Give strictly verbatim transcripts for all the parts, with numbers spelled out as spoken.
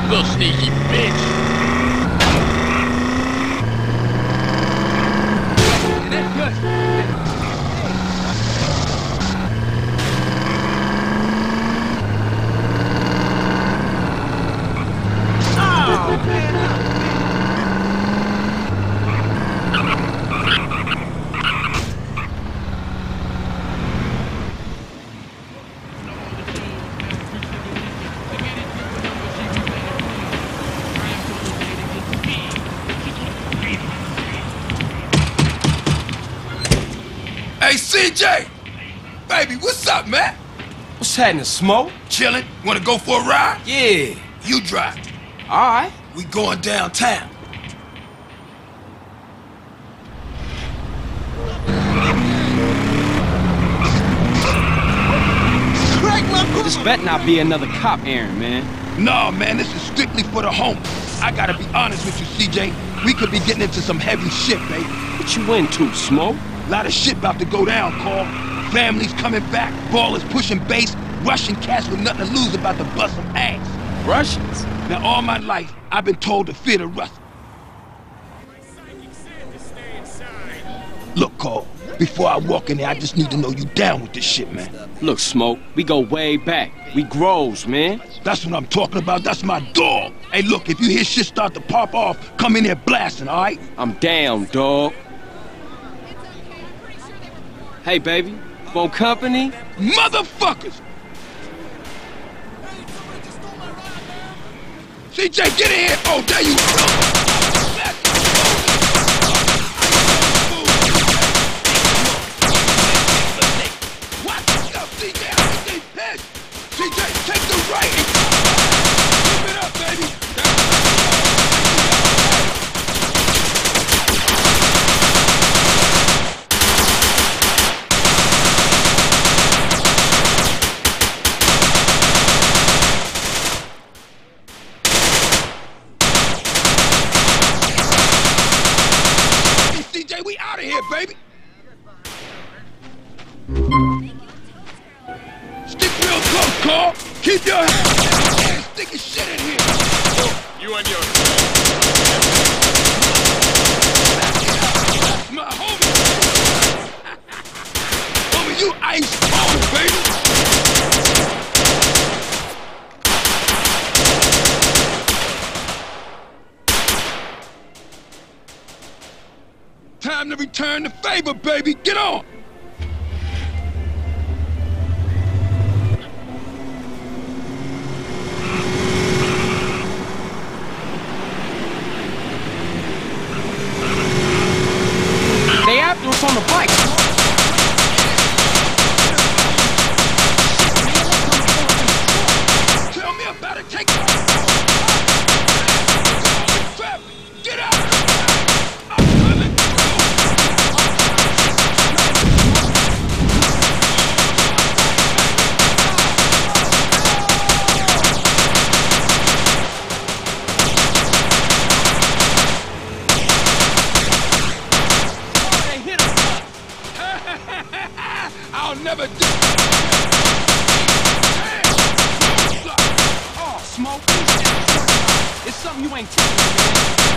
Little sneaky bitch. That's good. Oh, man. Hey, C J! Baby, what's up, man? What's happening, Smoke? Chillin'? Wanna go for a ride? Yeah. You drive. Alright. We going downtown. This better not be another cop errand, man. Nah, man, this is strictly for the home. I gotta be honest with you, C J. We could be getting into some heavy shit, baby. What you into, Smoke? Lot of shit about to go down, Carl. Families coming back, ballers pushing base, Russian cats with nothing to lose about to bust some ass. Russians? Now, all my life, I've been told to fear the Russians. Look, Carl, before I walk in there, I just need to know you down with this shit, man. Look, Smoke, we go way back. We grows, man. That's what I'm talking about. That's my dog. Hey, look, if you hear shit start to pop off, come in there blasting, all right? I'm down, dog. Hey, baby, want company? Motherfuckers! C J, get in here! Oh, there you go! What? Yo, C J, I think they pissed! C J, take the right! Keep it up, baby! Baby. Stick real close, Carl. Keep your hands sticking shit in here. You and your... That's my homie. Homie, you ice cold, baby. Time to return the favor, baby. Get on. They after us on the bike. Tell me about it. Take it. Get out. I'll never do. Oh, Smoke, it's something you ain't telling me, man.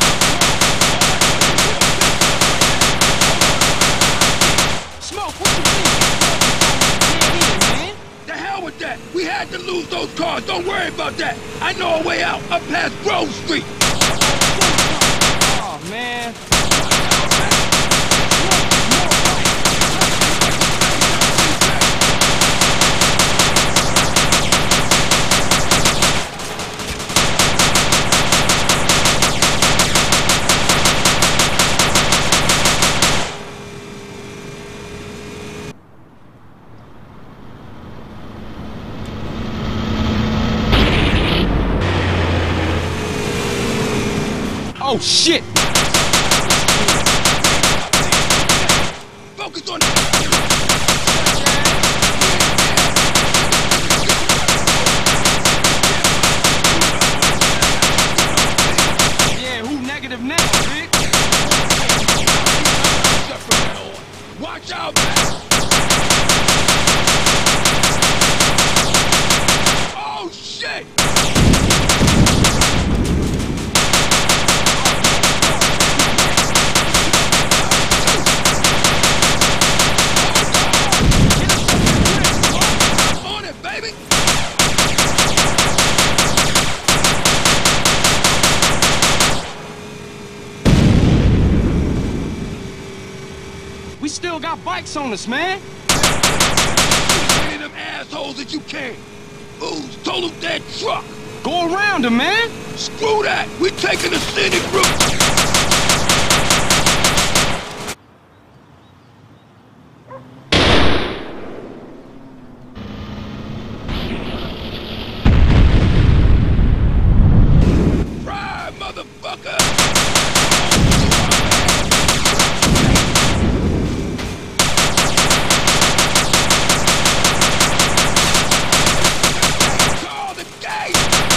Smoke, what you think? Man? The hell with that. We had to lose those cars. Don't worry about that. I know a way out. Up past Grove Street. Oh, man. Oh, shit! Focus on... Yeah, who negative now, bitch? Watch out, man! Oh, shit! still got bikes on us, man. As many of them assholes that you can. Who's total dead truck? Go around him, man. Screw that! We're taking the scenic route! Fry, motherfucker! Call the gate!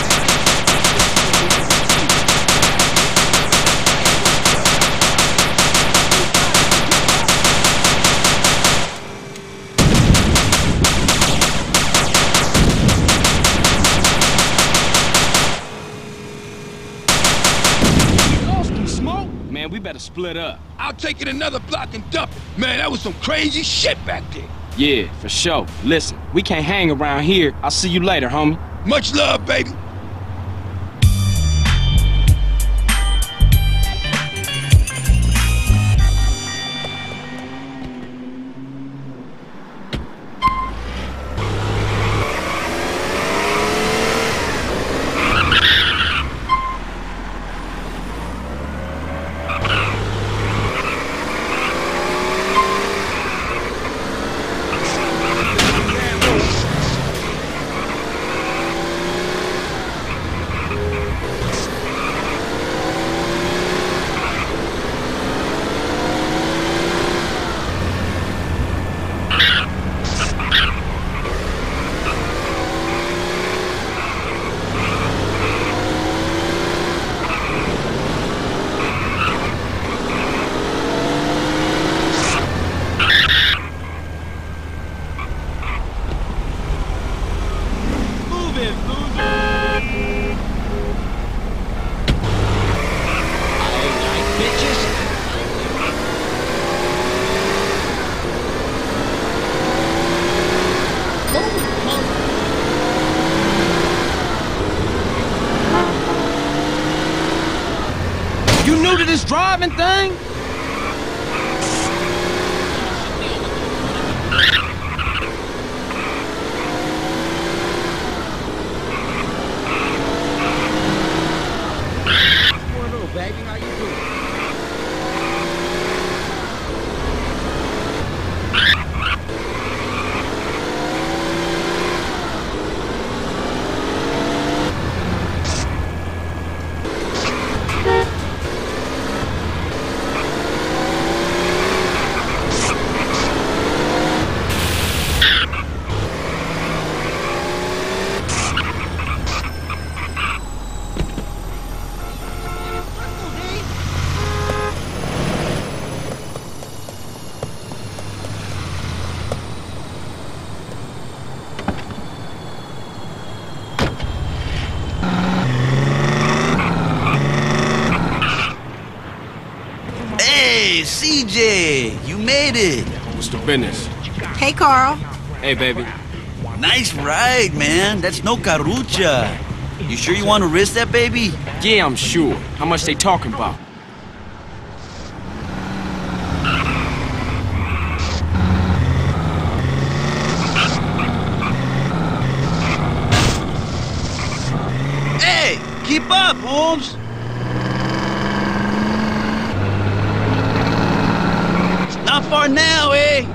Man, we better split up. I'll take it another block and dump it. Man, that was some crazy shit back there. Yeah, for sure. Listen, we can't hang around here. I'll see you later, homie. Much love, baby. You new to this driving thing? Baby, how you doing? C J, you made it. What's the business? Hey, Carl. Hey, baby. Nice ride, man. That's no carucha. You sure you want to risk that, baby? Yeah, I'm sure. How much they talking about? Hey, keep up, Holmes. Not far now, eh?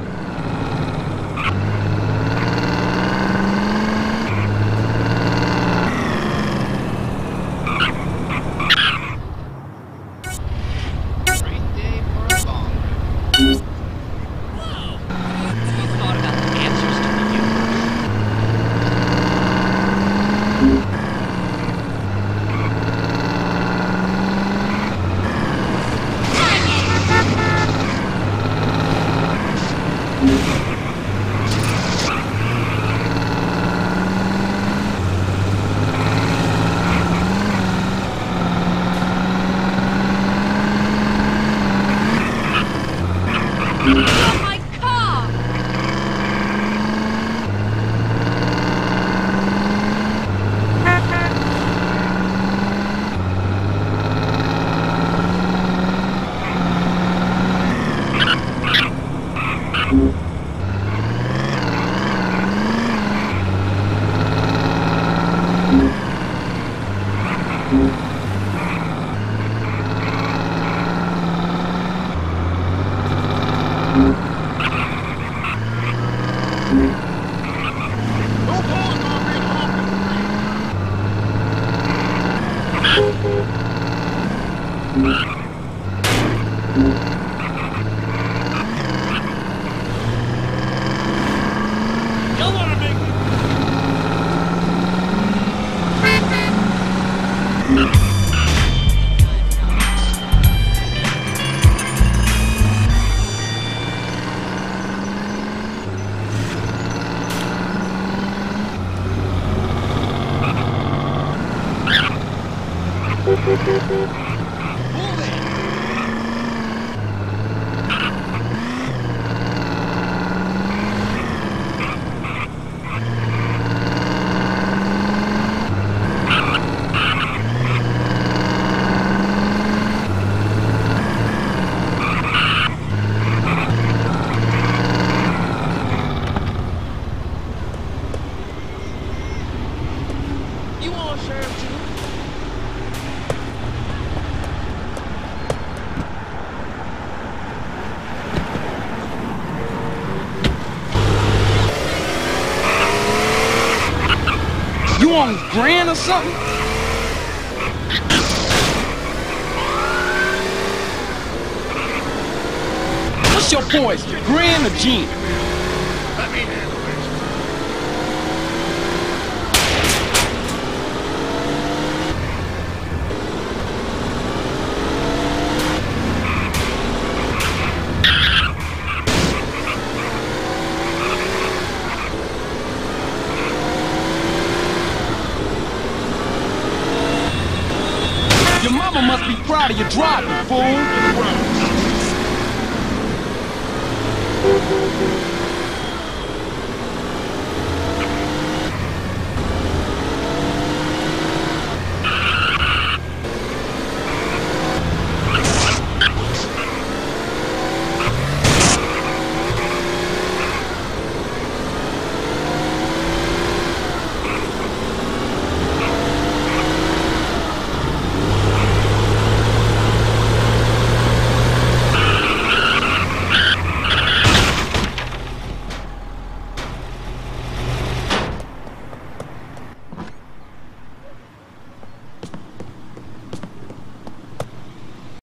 You on Grand or something? What's your poison, Grand or Gin? Let me handle it. Your mama must be proud of your driving, fool.